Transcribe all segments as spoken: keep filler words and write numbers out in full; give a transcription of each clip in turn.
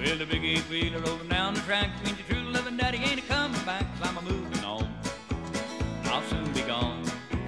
Well, the big eight wheeler rolling down the track means your true loving daddy ain't a coming back, 'cause I'm a moving on. I'll soon be gone.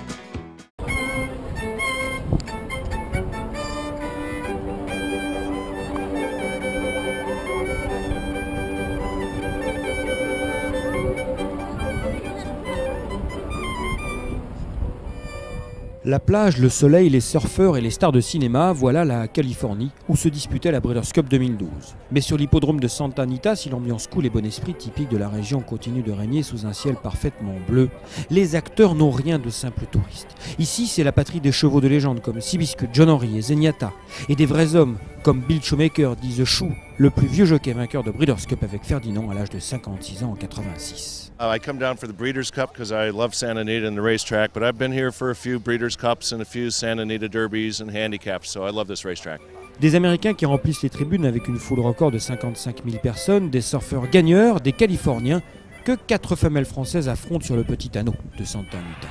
La plage, le soleil, les surfeurs et les stars de cinéma, voilà la Californie où se disputait la Breeders' Cup deux mille douze. Mais sur l'hippodrome de Santa Anita, si l'ambiance cool et bon esprit typique de la région continue de régner sous un ciel parfaitement bleu, les acteurs n'ont rien de simples touristes. Ici, c'est la patrie des chevaux de légende comme Seabiscuit, John Henry et Zenyatta, et des vrais hommes comme Bill Shoemaker, dit The Shoe, le plus vieux jockey vainqueur de Breeders' Cup avec Ferdinand à l'âge de cinquante-six ans en quatre-vingt-six. Uh, I come down for the Breeders' Cup because I love Santa Anita and the racetrack, but I've been here for a few Breeders' Cups and a few Santa Anita Derbies and handicaps, so I love this racetrack. Des Américains qui remplissent les tribunes avec une foule record de cinquante-cinq mille personnes, des surfeurs gagneurs, des Californiens, que quatre femelles françaises affrontent sur le petit anneau de Santa Anita.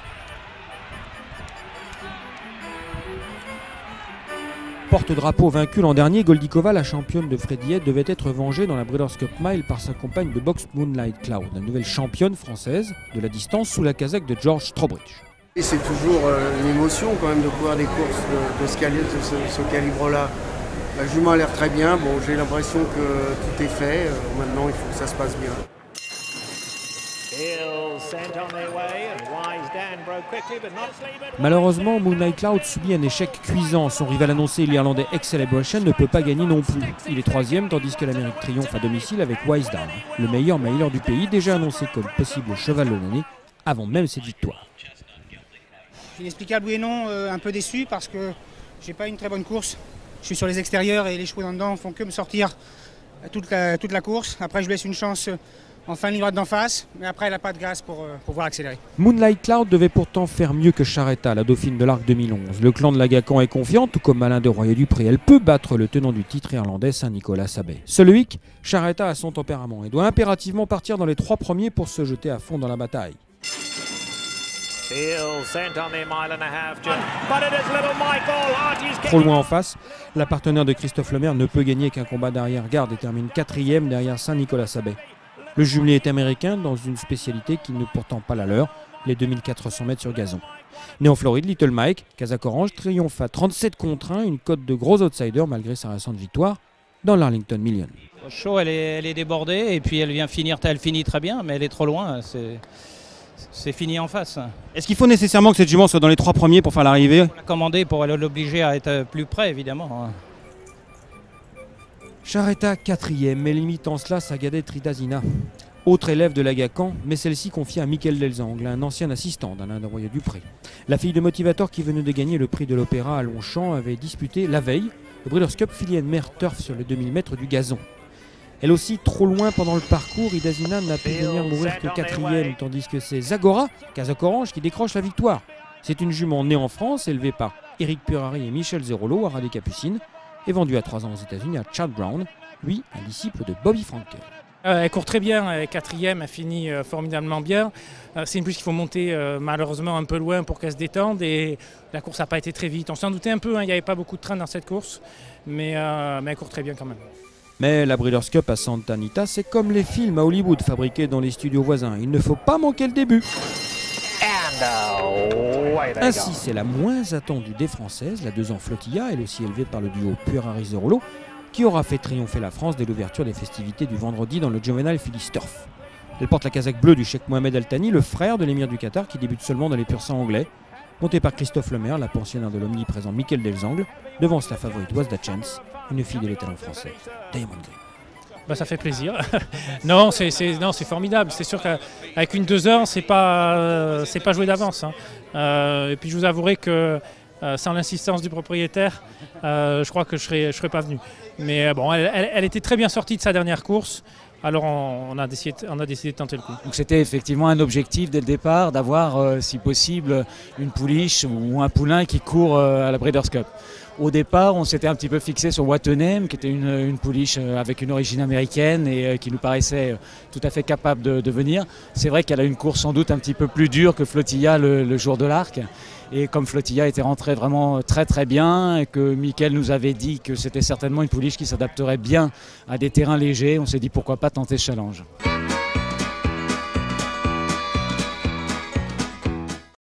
Porte-drapeau vaincu l'an dernier, Goldikova, la championne de Freddy Head, devait être vengée dans la Breeders' Cup Mile par sa compagne de boxe Moonlight Cloud, la nouvelle championne française de la distance sous la casaque de George Trowbridge. Et c'est toujours euh, une émotion quand même de courir des courses de, de ce, cali de ce, ce calibre-là. La jument a l'air très bien, bon, j'ai l'impression que tout est fait, euh, maintenant il faut que ça se passe bien. Malheureusement, Moonlight Cloud subit un échec cuisant. Son rival annoncé, l'Irlandais X-Celebration, ne peut pas gagner non plus. Il est troisième, tandis que l'Amérique triomphe à domicile avec Wise Down, le meilleur mailer du pays, déjà annoncé comme possible cheval de l'année, avant même cette victoire. Inexplicable oui et non, euh, un peu déçu parce que j'ai pas une très bonne course. Je suis sur les extérieurs et les chevaux en dedans font que me sortir toute la, toute la course. Après, je laisse une chance en fin de ligne droite d'en face, mais après, elle n'a pas de grâce pour euh, pouvoir accélérer. Moonlight Cloud devait pourtant faire mieux que Charretta, la dauphine de l'Arc deux mille onze. Le clan de Lagacan est confiant, tout comme Alain de Royer-Dupré. Elle peut battre le tenant du titre irlandais, Saint-Nicolas Sabet. Seul hic, Charretta a son tempérament et doit impérativement partir dans les trois premiers pour se jeter à fond dans la bataille. Trop loin en face, la partenaire de Christophe Lemaire ne peut gagner qu'un combat d'arrière-garde et termine quatrième derrière Saint-Nicolas Sabet. Le jumelé est américain dans une spécialité qui n'est pourtant pas la leur, les deux mille quatre cents mètres sur gazon. Né en Floride, Little Mike, Casaque Orange, triomphe à trente-sept contre un, une cote de gros outsider malgré sa récente victoire dans l'Arlington Million. Chaud, elle est, elle est débordée et puis elle vient finir, elle finit très bien, mais elle est trop loin. C'est fini en face. Est-ce qu'il faut nécessairement que cette jument soit dans les trois premiers pour faire l'arrivée? Il faut la commander pour l'obliger à être plus près, évidemment. Charretta quatrième, mais limite en cela sa gadette Ridazina. Autre élève de Lagacan, mais celle-ci confiée à Michael Delzangle, un ancien assistant d'Alain de Royer-Dupré. La fille de Motivator qui venait de gagner le prix de l'Opéra à Longchamp avait disputé la veille le Breeders' Cup Filly and Mare Turf sur les deux mille mètres du gazon. Elle aussi trop loin pendant le parcours, Ridazina n'a pu venir mourir que quatrième, tandis que c'est Zagora, Casaque Orange, qui décroche la victoire. C'est une jument née en France, élevée par Eric Purari et Michel Zerolo à Ras-des-Capucines, et vendue à trois ans aux États-Unis à Chad Brown, lui un disciple de Bobby Frankel. Euh, elle court très bien, elle est quatrième, elle finit euh, formidablement bien. Euh, c'est une plus qu'il faut monter euh, malheureusement un peu loin pour qu'elle se détende et la course n'a pas été très vite. On s'en doutait un peu, hein, il n'y avait pas beaucoup de train dans cette course, mais, euh, mais elle court très bien quand même. Mais la Breeders' Cup à Santa Anita, c'est comme les films à Hollywood fabriqués dans les studios voisins. Il ne faut pas manquer le début. Ainsi, c'est la moins attendue des Françaises, la deux ans Flotilla, elle aussi élevée par le duo Purari-Zerolo, qui aura fait triompher la France dès l'ouverture des festivités du vendredi dans le Juvenile Phillies Turf. Elle porte la casaque bleue du cheikh Mohamed Al Thani, le frère de l'émir du Qatar qui débute seulement dans les pur sang anglais, montée par Christophe Lemaire, la pensionnaire de l'omniprésent Michael Delzangle, devance la favorite Wasda Chance, une fille de l'étalon français, Diamond Green. Bah, ça fait plaisir. non, c'est formidable. C'est sûr qu'avec une deux heures, c'est pas, euh, c'est pas joué d'avance. Hein. Euh, et puis je vous avouerai que euh, sans l'insistance du propriétaire, euh, je crois que je serais, je serais pas venu. Mais euh, bon, elle, elle, elle était très bien sortie de sa dernière course. Alors on, on, a décidé, on a décidé de tenter le coup. Donc c'était effectivement un objectif dès le départ d'avoir, euh, si possible, une pouliche ou un poulain qui court euh, à la Breeders' Cup. Au départ, on s'était un petit peu fixé sur Wattenheim, qui était une, une pouliche avec une origine américaine et qui nous paraissait tout à fait capable de, de venir. C'est vrai qu'elle a une course sans doute un petit peu plus dure que Flotilla le, le jour de l'Arc. Et comme Flotilla était rentré vraiment très très bien et que Mickaël nous avait dit que c'était certainement une pouliche qui s'adapterait bien à des terrains légers, on s'est dit pourquoi pas tenter ce challenge.